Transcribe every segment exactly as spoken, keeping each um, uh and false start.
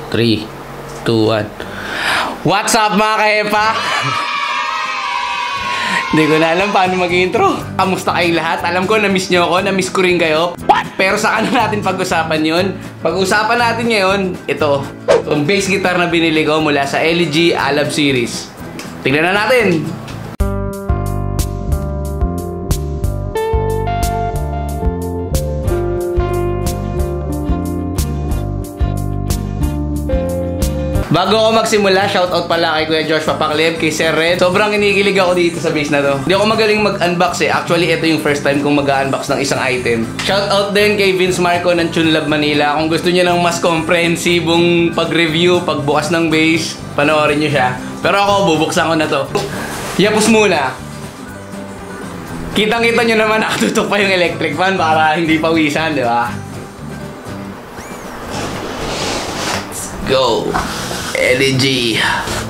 three, two, one. What's up mga kahepa? Hindi ko na alam paano mag-intro. Kamusta kayong lahat? Alam ko na-miss nyo ako, na-miss ko rin kayo. What? Pero saan natin pag-usapan yun? Pag-usapan natin ngayon, ito. Itong bass guitar na binili ko mula sa L G Alab Series. Tingnan na natin! Bago ako magsimula, shoutout pala kay Kuya Josh Papakleb, kay Sir Red. Sobrang inigilig ako dito sa base na to. Hindi ako magaling mag-unbox eh. Actually, ito yung first time kong mag-unbox ng isang item. Shoutout din kay Vince Marco ng TuneLab Manila. Kung gusto niyo ng mas komprehensibong pag-review, pagbukas ng base, panoorin niyo siya. Pero ako, bubuksan ko na to. Yapos muna. Kitang-kita nyo naman, nakatutok pa yung electric fan para hindi pawisan, di ba? Let's go! L G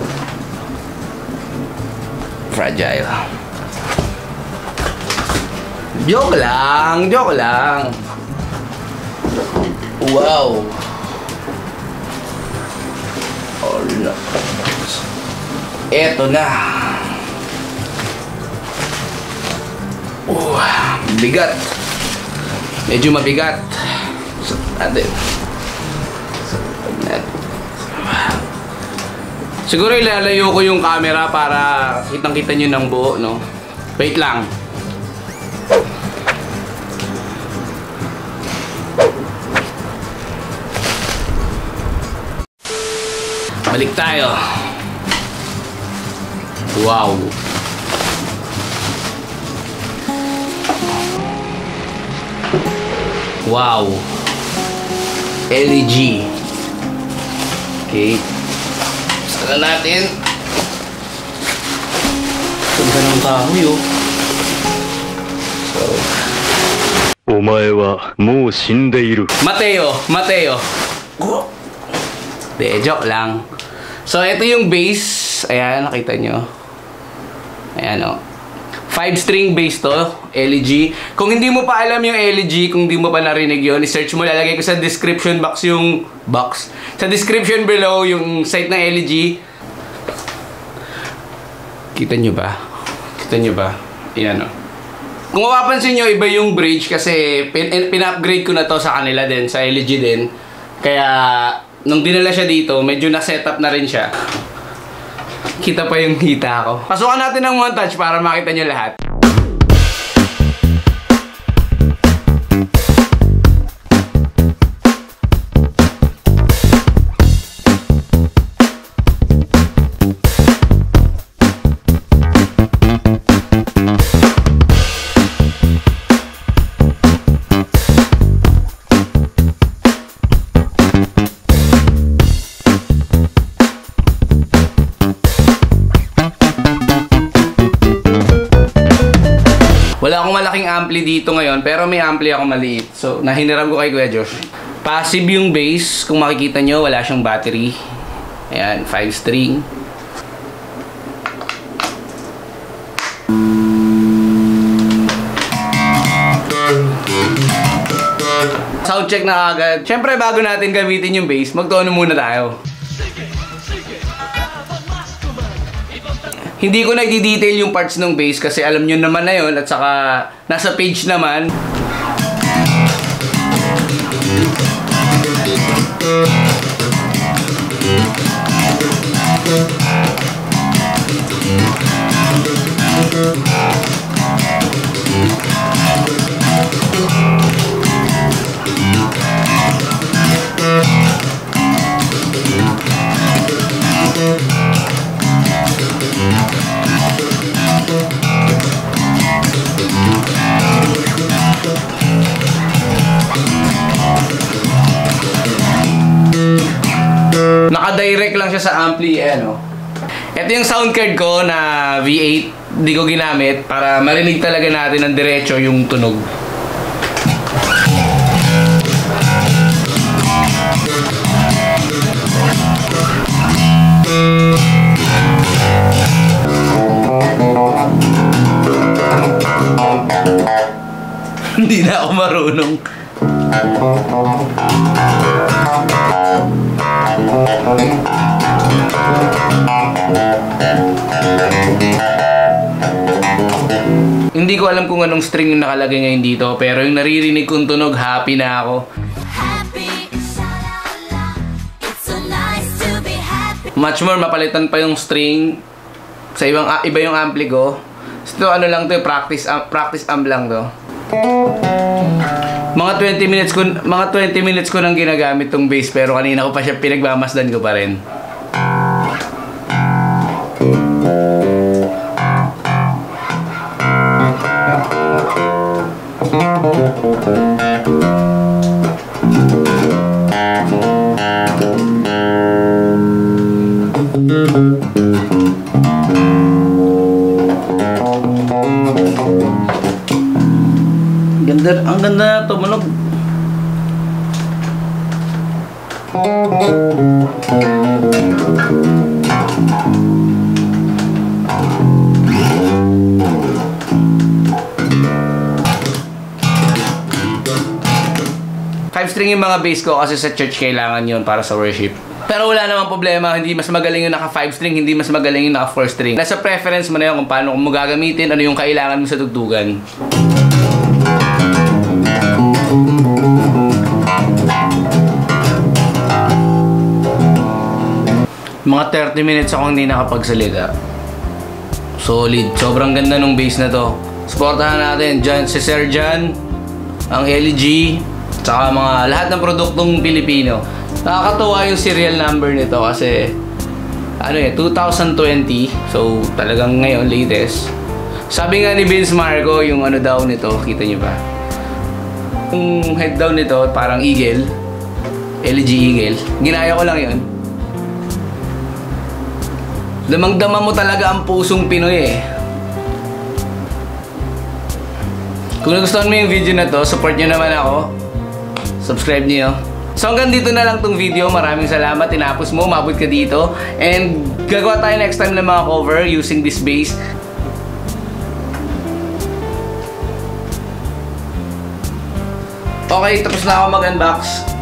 Fragile. Joke lang, joke lang. Wow. Oh no. Eto na. Uh, bigat. Medyo mabigat. So, natin. So, natin. Siguro ilalayo ko yung camera para kitang-kita nyo ng buo, no? Wait lang. Balik tayo. Wow. Wow. L G. Okay. Saka natin. Ganda ng kahoy, oh. So. Omae wa mou shindeiru. Mateo, Mateo. De, joke lang. So, ito yung bass. Ayan, nakita nyo. Ayan, oh. five string bass to, L G. Kung hindi mo pa alam yung L G, kung hindi mo pa narinig yun, i-search mo, lalagay ko sa description box yung box. Sa description below, yung site ng L G. Kita nyo ba? Kita nyo ba? Ayan, o. Kung mapapansin nyo, iba yung bridge kasi pin-upgrade ko na to sa kanila din, sa L G din. Kaya, nung dinala siya dito, medyo na-setup na rin siya. Kita pa yung kita ko. Pasukan natin ng montage para makita nyo lahat. Wala akong malaking ampli dito ngayon, pero may ampli ako maliit. So, nahiniram ko kay Kuya Josh. Passive yung bass. Kung makikita nyo, wala siyang battery. Ayan, five string. Sound check na agad. Siyempre, bago natin gamitin yung bass, magtono muna tayo. Hindi ko na-detail yung parts ng bass kasi alam nyo naman na yun at saka nasa page naman. Naka-direct lang siya sa ampli, eh, no? Ito yung sound card ko na V eight. Hindi ko ginamit para marinig talaga natin ng diretso yung tunog. Hindi na ako marunong. Hindi ko alam kung anong string yung nakalagay ngayon dito, pero yung naririnig kong tunog, happy na ako. Much more, mapalitan pa yung string sa ibang uh, iba yung ampli ko. So, ano lang to, practice uh, practice amp lang to. Mga twenty minutes ko mga twenty minutes ko nang ginagamit tong bass, pero kanina ko pa siya pinagmamasdan ko pa rin. Ganda, ang ganda na tumunog. Five string yung mga bass ko kasi sa church kailangan yun para sa worship. Pero wala namang problema, hindi mas magaling yung naka five string, hindi mas magaling yung naka four string. Nasa preference mo na yun kung paano mo gagamitin, ano yung kailangan mo sa tugtugan. Mga thirty minutes akong hindi nakapagsalita. Solid. Sobrang ganda nung bass na to. Supportahan natin dyan, si Sir Jan, ang L G, tsaka mga lahat ng produktong Pilipino. Nakakatuwa yung serial number nito kasi ano eh, two thousand twenty. So talagang ngayon, latest. Sabi nga ni Vince Marco, yung ano daw nito, kita nyo ba? Yung head down nito, parang eagle. L G eagle. Ginaya ko lang yun. Damang-dama mo talaga ang pusong Pinoy eh. Kung nagustuhan mo yung video na to, support nyo naman ako. Subscribe nyo. So hanggang dito na lang tong video. Maraming salamat. Tinapos mo, umabot ka dito. And gagawa tayo next time ng mga cover using this bass. Okay, tapos na ako mag-unbox.